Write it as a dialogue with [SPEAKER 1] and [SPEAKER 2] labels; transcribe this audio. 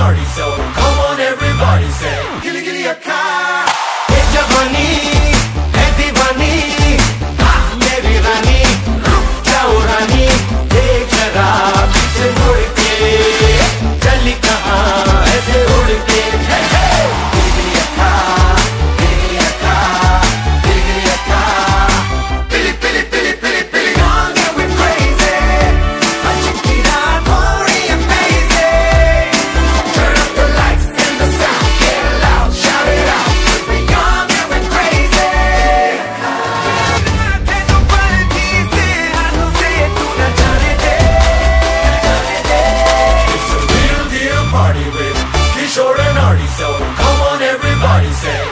[SPEAKER 1] naughty, so come on everybody say gilly gilly akka. Ye jawani hai deewani, ha meri rani, ruk jao rani, dekh zara piche mud ke, chali kahan aise ud ke. Hey hey gilly gilly akka, gilly gilly akka, gilly gilly akka, pili pili pili pili pili, young and we're crazy, achikira bori amazing. Turn up the lights and the sound, get loud, shout it out, 'cause we're young and we're crazy. Tenu balki se hathon se tu na jaane de, it's a real deal party with Kishore and Artie, so come on everybody say